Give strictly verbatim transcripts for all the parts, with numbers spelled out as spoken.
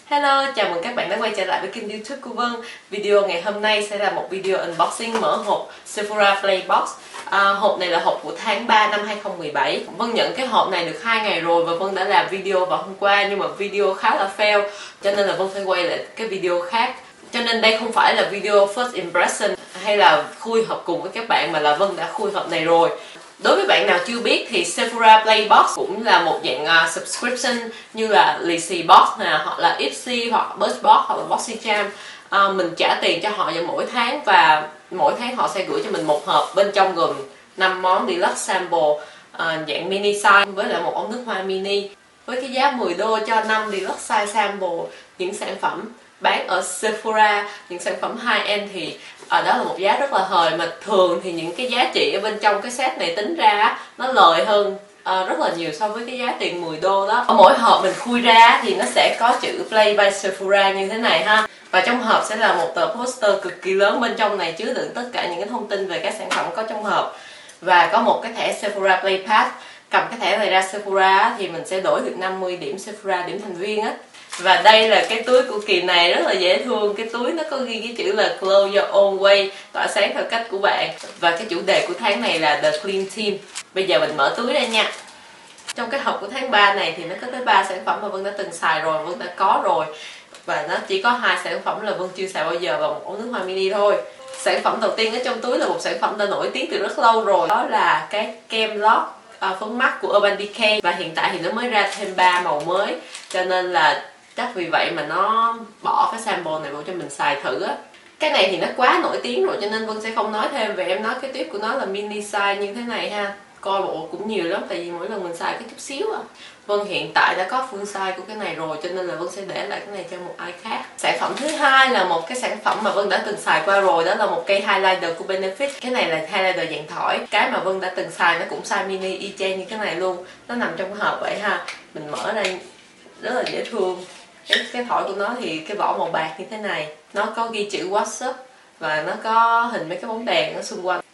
Hello, chào mừng các bạn đã quay trở lại với kênh YouTube của Vân. Video ngày hôm nay sẽ là một video unboxing mở hộp Sephora Playbox. à, Hộp này là hộp của tháng ba năm hai không một bảy. Vân nhận cái hộp này được hai ngày rồi và Vân đã làm video vào hôm qua, nhưng mà video khá là fail cho nên là Vân phải quay lại cái video khác. Cho nên đây không phải là video first impression hay là khui hộp cùng với các bạn, mà là Vân đã khui hộp này rồi. Đối với bạn nào chưa biết thì Sephora Playbox cũng là một dạng uh, subscription như là lì xì box nè, hoặc là Ipsy, hoặc Birchbox, hoặc là BoxyCharm. uh, Mình trả tiền cho họ vào mỗi tháng, và mỗi tháng họ sẽ gửi cho mình một hộp, bên trong gồm năm món deluxe sample uh, dạng mini size với lại một ống nước hoa mini. Với cái giá mười đô cho năm deluxe size sample những sản phẩm bán ở Sephora, những sản phẩm high-end thì ở đó là một giá rất là hời, mà thường thì những cái giá trị ở bên trong cái set này tính ra nó lời hơn uh, rất là nhiều so với cái giá tiền mười đô đó. Ở mỗi hộp mình khui ra thì nó sẽ có chữ Play by Sephora như thế này ha, và trong hộp sẽ là một tờ poster cực kỳ lớn, bên trong này chứa đựng tất cả những cái thông tin về các sản phẩm có trong hộp, và có một cái thẻ Sephora Play Pass. Cầm cái thẻ này ra Sephora thì mình sẽ đổi được năm mươi điểm Sephora, điểm thành viên á. Và đây là cái túi của kỳ này, rất là dễ thương. Cái túi nó có ghi cái chữ là Glow Your Own Way, tỏa sáng theo cách của bạn. Và cái chủ đề của tháng này là The Clean Team. Bây giờ mình mở túi ra nha. Trong cái hộp của tháng ba này thì nó có tới ba sản phẩm mà Vân đã từng xài rồi, Vân đã có rồi. Và nó chỉ có hai sản phẩm là Vân chưa xài bao giờ, và một ống nước hoa mini thôi. Sản phẩm đầu tiên ở trong túi là một sản phẩm đã nổi tiếng từ rất lâu rồi, đó là cái kem lót à, phấn mắt của Urban Decay. Và hiện tại thì nó mới ra thêm ba màu mới, cho nên là chắc vì vậy mà nó bỏ cái sample này vào cho mình xài thử á. Cái này thì nó quá nổi tiếng rồi cho nên Vân sẽ không nói thêm về. Em nói cái tuyết của nó là mini size như thế này ha. Coi bộ cũng nhiều lắm, tại vì mỗi lần mình xài cái chút xíu à. Vân hiện tại đã có full size của cái này rồi, cho nên là Vân sẽ để lại cái này cho một ai khác. Sản phẩm thứ hai là một cái sản phẩm mà Vân đã từng xài qua rồi, đó là một cây highlighter của Benefit. Cái này là highlighter dạng thỏi. Cái mà Vân đã từng xài nó cũng size mini y chang như cái này luôn. Nó nằm trong hộp vậy ha. Mình mở ra rất là dễ thương. Cái, cái thỏi của nó thì cái vỏ màu bạc như thế này, nó có ghi chữ WhatsApp và nó có hình mấy cái bóng đèn ở xung quanh,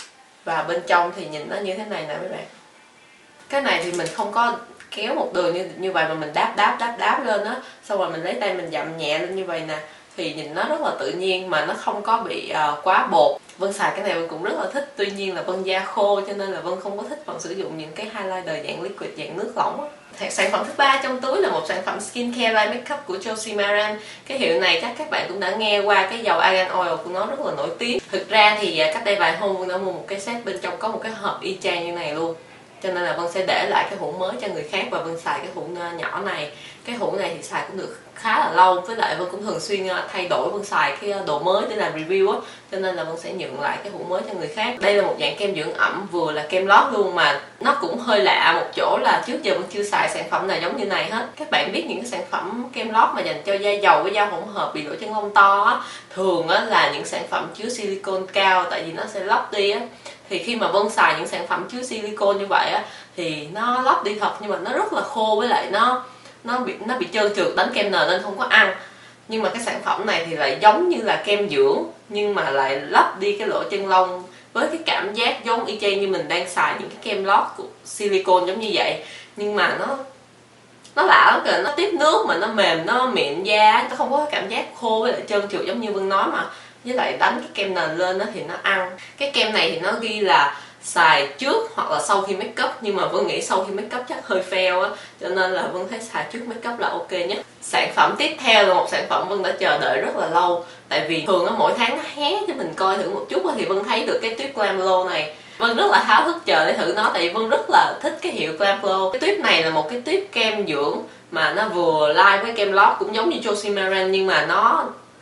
và bên trong thì nhìn nó như thế này nè mấy bạn. Cái này thì mình không có kéo một đường như như vậy, mà mình đáp đáp đáp đáp lên á, xong rồi mình lấy tay mình dặm nhẹ lên như vậy nè, thì nhìn nó rất là tự nhiên mà nó không có bị uh, quá bột. Vân xài cái này Vân cũng rất là thích, tuy nhiên là Vân da khô cho nên là Vân không có thích Vân sử dụng những cái highlighter dạng liquid, dạng nước lỏng á. Sản phẩm thứ ba trong túi là một sản phẩm skincare line makeup của Josie Maran. Cái hiệu này chắc các bạn cũng đã nghe qua cái dầu Argan Oil của nó rất là nổi tiếng. Thực ra thì cách đây vài hôm Vân đã mua một cái set, bên trong có một cái hộp y chang như này luôn, cho nên là Vân sẽ để lại cái hũ mới cho người khác, và Vân xài cái hũ nhỏ này. Cái hũ này thì xài cũng được khá là lâu, với lại Vân cũng thường xuyên thay đổi, Vân xài cái đồ mới để làm review á, cho nên là Vân sẽ nhận lại cái hũ mới cho người khác. Đây là một dạng kem dưỡng ẩm vừa là kem lót luôn, mà nó cũng hơi lạ một chỗ là trước giờ Vân chưa xài sản phẩm nào giống như này hết. Các bạn biết những cái sản phẩm kem lót mà dành cho da dầu với da hỗn hợp bị lỗ chân lông to á, thường á là những sản phẩm chứa silicone cao, tại vì nó sẽ lót đi á. Thì khi mà Vân xài những sản phẩm chứa silicone như vậy á thì nó lót đi thật, nhưng mà nó rất là khô, với lại nó nó bị nó bị trơn trượt, đánh kem nền nên không có ăn. Nhưng mà cái sản phẩm này thì lại giống như là kem dưỡng, nhưng mà lại lấp đi cái lỗ chân lông, với cái cảm giác giống y chang như mình đang xài những cái kem lót của silicone giống như vậy. Nhưng mà nó nó lạ lắm kìa, nó tiếp nước mà nó mềm, nó mịn da, nó không có cảm giác khô với lại trơn trượt giống như Vân nói, mà với lại đánh cái kem nền lên đó thì nó ăn. Cái kem này thì nó ghi là xài trước hoặc là sau khi make up, nhưng mà Vân nghĩ sau khi make up chắc hơi fail á, cho nên là Vân thấy xài trước make up là ok nhất. Sản phẩm tiếp theo là một sản phẩm Vân đã chờ đợi rất là lâu, tại vì thường á mỗi tháng nó hé cho mình coi thử một chút thì Vân thấy được cái tuyết Glam Glow này. Vân rất là háo hức chờ để thử nó, tại vì Vân rất là thích cái hiệu Glam Glow. Cái tuyết này là một cái tuyết kem dưỡng mà nó vừa light với kem lót, cũng giống như Josie Maran nhưng mà nó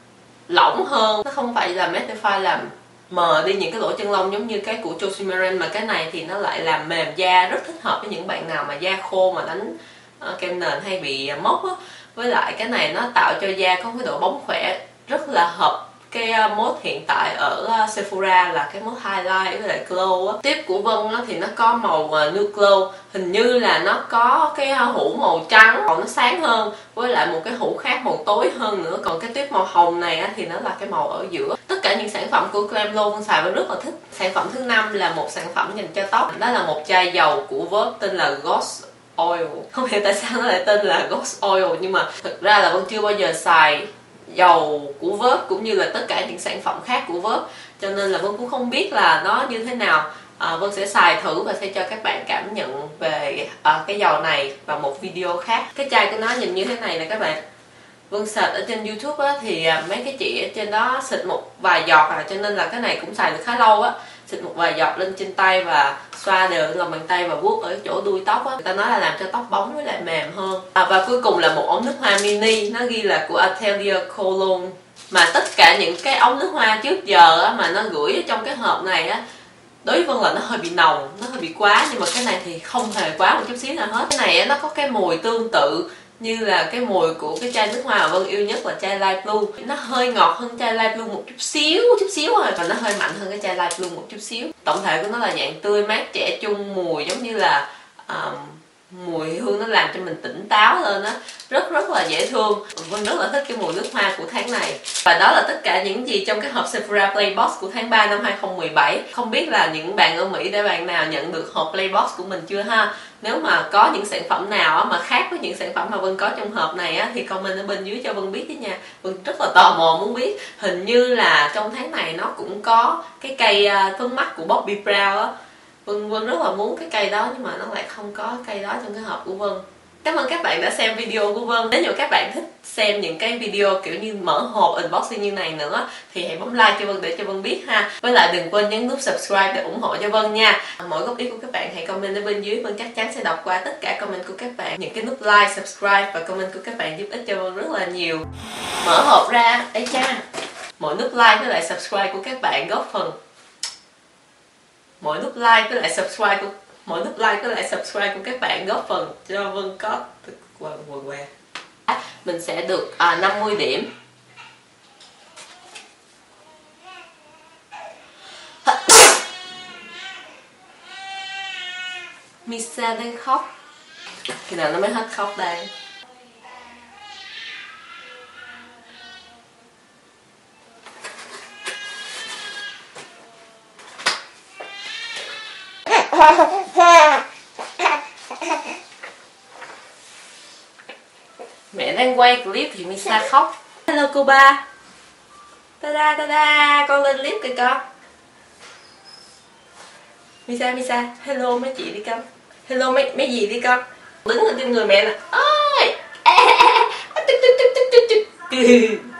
lỏng hơn, nó không phải là mattify làm mờ đi những cái lỗ chân lông giống như cái của Josie Maran, mà cái này thì nó lại làm mềm da, rất thích hợp với những bạn nào mà da khô mà đánh uh, kem nền hay bị uh, mốc á. Với lại cái này nó tạo cho da có cái độ bóng khỏe, rất là hợp cái uh, mốt hiện tại ở uh, Sephora là cái mốt highlight với lại glow á. Tiếp của Vân á, thì nó có màu uh, nude glow, hình như là nó có cái uh, hũ màu trắng, màu nó sáng hơn, với lại một cái hũ khác màu tối hơn nữa. Còn cái tuyết màu hồng này á, thì nó là cái màu ở giữa. Tất cả những sản phẩm của Glam Glow Vân xài Vân rất là thích. Sản phẩm thứ năm là một sản phẩm dành cho tóc, đó là một chai dầu của Verb tên là Ghost Oil. Không hiểu tại sao nó lại tên là Ghost Oil, nhưng mà thực ra là Vân chưa bao giờ xài dầu của Verb cũng như là tất cả những sản phẩm khác của Verb, cho nên là Vân cũng không biết là nó như thế nào. à, Vân sẽ xài thử và sẽ cho các bạn cảm nhận về à, cái dầu này vào một video khác. Cái chai của nó nhìn như thế này nè các bạn. Vân search ở trên YouTube á, thì mấy cái chị ở trên đó xịt một vài giọt à, cho nên là cái này cũng xài được khá lâu á. Xịt một vài giọt lên trên tay và xoa đều lòng bàn tay và vuốt ở chỗ đuôi tóc á. Người ta nói là làm cho tóc bóng với lại mềm hơn. à, Và cuối cùng là một ống nước hoa mini, nó ghi là của Atelier Cologne. Mà tất cả những cái ống nước hoa trước giờ á, mà nó gửi ở trong cái hộp này á, đối với Vân là nó hơi bị nồng, nó hơi bị quá, nhưng mà cái này thì không hề quá một chút xíu nào hết. Cái này á, nó có cái mùi tương tự như là cái mùi của cái chai nước hoa mà Vân yêu nhất là chai Light Blue. Nó hơi ngọt hơn chai Light Blue một chút xíu, chút xíu rồi, và nó hơi mạnh hơn cái chai Light Blue một chút xíu. Tổng thể của nó là dạng tươi mát trẻ trung, mùi giống như là um, mùi hương nó làm cho mình tỉnh táo lên á, rất rất là dễ thương. Vân rất là thích cái mùi nước hoa của tháng này. Và đó là tất cả những gì trong cái hộp Sephora Playbox của tháng ba năm hai không một bảy. Không biết là những bạn ở Mỹ đã bạn nào nhận được hộp Playbox của mình chưa ha? Nếu mà có những sản phẩm nào mà khác với những sản phẩm mà Vân có trong hộp này á, thì comment ở bên dưới cho Vân biết chứ nha. Vân rất là tò mò muốn biết. Hình như là trong tháng này nó cũng có cái cây phấn mắt của Bobbi Brown á. Vân, Vân rất là muốn cái cây đó, nhưng mà nó lại không có cây đó trong cái hộp của Vân. Cảm ơn các bạn đã xem video của Vân. Nếu như các bạn thích xem những cái video kiểu như mở hộp unboxing như này nữa thì hãy bấm like cho Vân để cho Vân biết ha. Với lại đừng quên nhấn nút subscribe để ủng hộ cho Vân nha. Mỗi góp ý của các bạn hãy comment ở bên dưới, Vân chắc chắn sẽ đọc qua tất cả comment của các bạn. Những cái nút like, subscribe và comment của các bạn giúp ích cho Vân rất là nhiều. Mở hộp ra, ấy cha, mỗi nút like với lại subscribe của các bạn góp phần mỗi nút like với lại subscribe của mỗi nút like với lại subscribe của các bạn góp phần cho Vân có quần quần què mình sẽ được à, năm mươi điểm. Misa đang khóc, khi nào nó mới hết khóc đây? Mẹ đang quay clip thì Misa khóc. Hello cô ba. Ta-da ta-da, con lên clip kìa con. Misa Misa, hello mấy chị đi con. Hello mấy mấy gì đi con. Đứng ở trên người mẹ nè. Ôi.